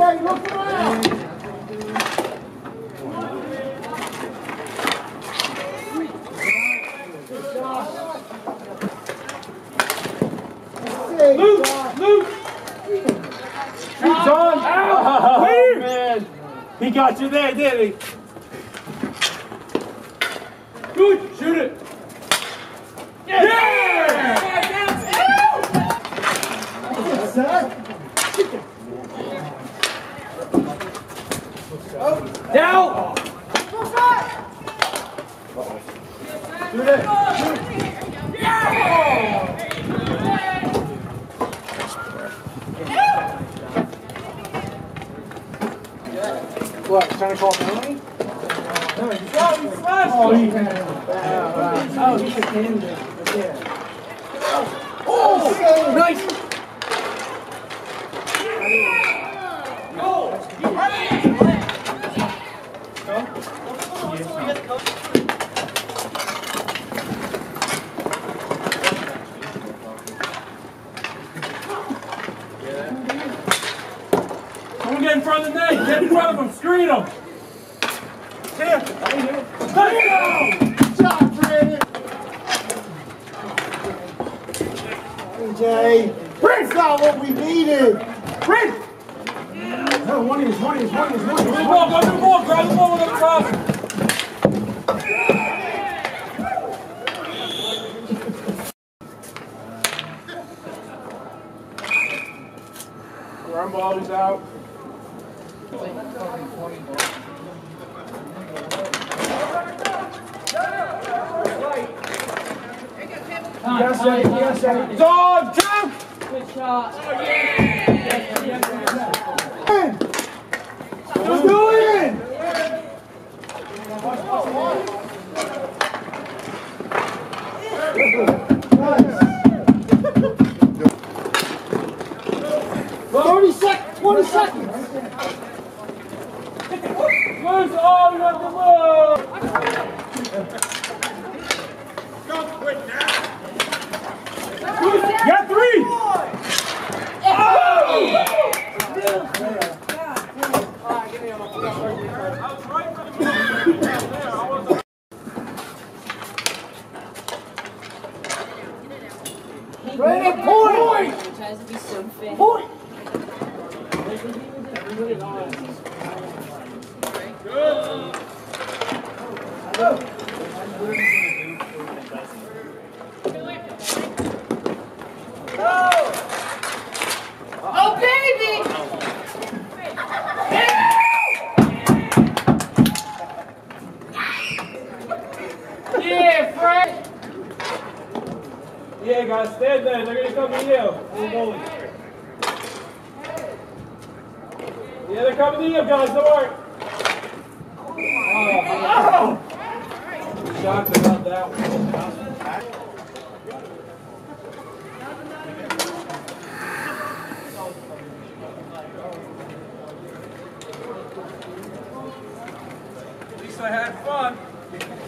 Jay, look around. Luke! Shoot, John! Ow! Oh, man. He got you there, didn't he? Good! Shoot it! Yeah! Down! Shoot it! What, trying to call Melanie? No, he's slashed. Oh, he oh, he's a candidate. Yeah. Oh, nice. Someone get in front of the net. Get in front of him. Screen him. Here. Touchdown! Good job, Brandon. Jay. That's not what we needed. Brent! No, one is. Go to the ball. Grab the ball with the top. Run ball is out. Yes, dog, jump! Good shot. Oh, yeah! Let's do it! Nice. 30 seconds, 20 seconds. Where's all you have to move? Go quick now. You got 3. Ready, point! Tries to be so fit. Point! Oh, baby! Yeah, Frank! Yeah, guys, stand there. They're going to come to you. Yeah, they're coming to you, guys. Don't worry. Oh! Shocked about that one. At least I had fun.